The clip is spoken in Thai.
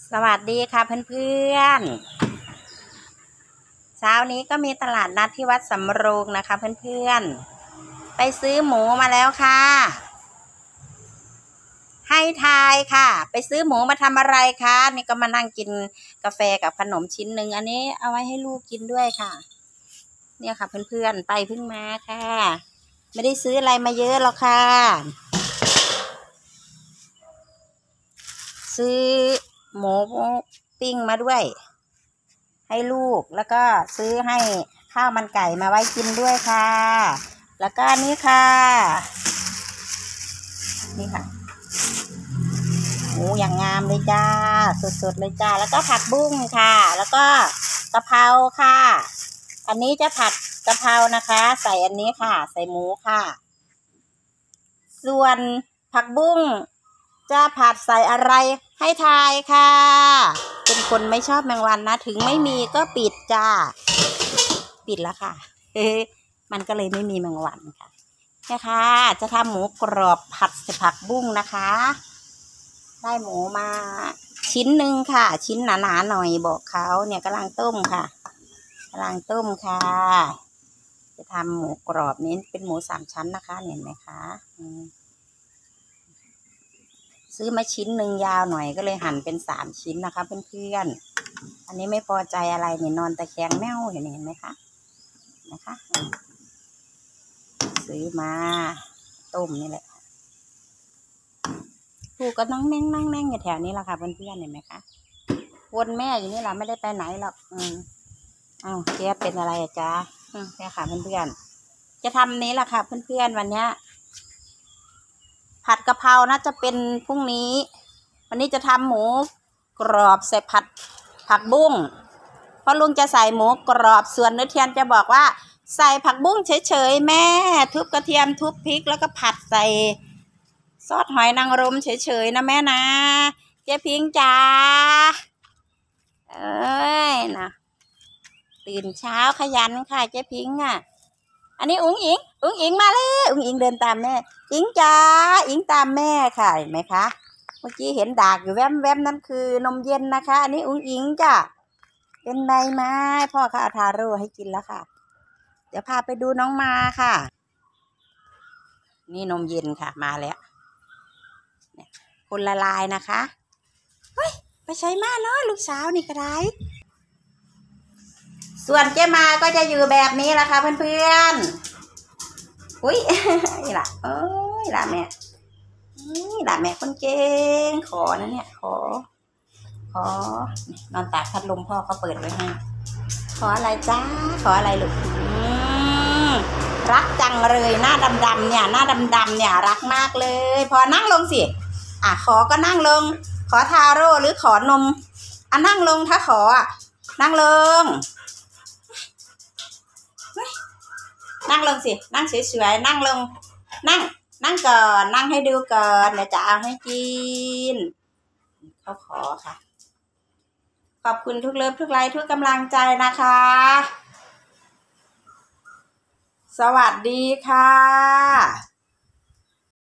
สวัสดีค่ะเพื่อนๆเช้านี้ก็มีตลาดนัดที่วัดสำโรงนะคะเพื่อนๆไปซื้อหมูมาแล้วค่ะให้ทายค่ะไปซื้อหมูมาทำอะไรคะนี่ก็มานั่งกินกาแฟกับขนมชิ้นหนึ่งอันนี้เอาไว้ให้ลูกกินด้วยค่ะเนี่ยค่ะเพื่อนๆไปเพิ่งมาค่ะไม่ได้ซื้ออะไรมาเยอะหรอกค่ะซื้อหมูปิ้งมาด้วยให้ลูกแล้วก็ซื้อให้ข้าวมันไก่มาไว้กินด้วยค่ะแล้วก็นี่ค่ะนี่ค่ะหมูอย่างงามเลยจ้าสดๆเลยจ้าแล้วก็ผักบุ้งค่ะแล้วก็กะเพราค่ะอันนี้จะผัดกะเพรานะคะใส่อันนี้ค่ะใส่หมูค่ะส่วนผักบุ้งจะผัดใส่อะไรให้ทายค่ะเป็นคนไม่ชอบแมงวันนะถึงไม่มีก็ปิดจ้าปิดแล้วค่ะมันก็เลยไม่มีแมงวันค่ะเนี่ยค่ะจะทำหมูกรอบผัดใส่ผักบุ้งนะคะได้หมูมาชิ้นหนึ่งค่ะชิ้นหนาๆหน่อยบอกเขาเนี่ยกำลังต้มค่ะกำลังต้มค่ะจะทำหมูกรอบนี้เป็นหมู3 ชั้นนะคะเห็นไหมคะซื้อมาชิ้นหนึ่งยาวหน่อยก็เลยหั่นเป็น3 ชิ้นนะคะเพื่อนๆอันนี้ไม่พอใจอะไรเนี่ยนอนตะแคงแมวเห็นไหมคะนะคะซื้อมาต้มนี่แหละลูกก็นั่งแน่งอยู่แถวนี้แหละค่ะเพื่อนๆเห็นไหมคะวนแม่อยู่นี่แหละไม่ได้ไปไหนหรอกอ้าวเจ๊เป็นอะไรอะจ๊ะเนี่ยค่ะเพื่อนๆจะทำนี้แหละค่ะเพื่อนๆวันนี้ผัดกะเพราน่าจะเป็นพรุ่งนี้วันนี้จะทำหมูกรอบใส่ผักบุ้งเพราะลุงจะใส่หมูกรอบส่วนนุชเทียนจะบอกว่าใส่ผักบุ้งเฉยๆแม่ทุบกระเทียมทุบพริกแล้วก็ผัดใส่ซอสหอยนางรมเฉยๆนะแม่นะเจ๊พิงจ้านะตื่นเช้าขยันค่ะเจ๊พิงอ่ะอันนี้อุ๋งอิงมาเลยอุ๋งอิงเดินตามแม่อิงจ้าอิงตามแม่ค่ะเห็นไหมคะเมื่อกี้เห็นดากอยู่แวมนั่นคือนมเย็นนะคะอันนี้อุ๋งอิงจ้ะเป็นไงมาพ่อเขาเอาทาโร่ให้กินแล้วค่ะเดี๋ยวพาไปดูน้องมาค่ะนี่นมเย็นค่ะมาแล้วคนละลายนะคะเฮ้ยไปใช้มาเนาะลูกสาวนี่ก็ได้ส่วนเจ๊มาก็จะอยู่แบบนี้แหละค่ะเพื่อนๆอุ้ยนี่ล่ะนี่ล่ะแม่นี่ล่ะแม่คนเก่งขอนะเนี่ยขอนอนตากพัดลมพ่อเขาเปิดไว้ให้ขออะไรจ้าขออะไรลูกรักจังเลยหน้าดำๆเนี่ยหน้าดำๆเนี่ยรักมากเลยพอนั่งลงสิขอก็นั่งลงขอทาโร่หรือขอนมนั่งลงถ้าขอนั่งลงนั่งลงสินั่งสวยๆนั่งลงนั่งก่อนนั่งให้ดูก่อนเดี๋ยวจะเอาให้กินเขาขอค่ะขอบคุณทุกเลิฟทุกไลค์ทุกกำลังใจนะคะสวัสดีค่ะ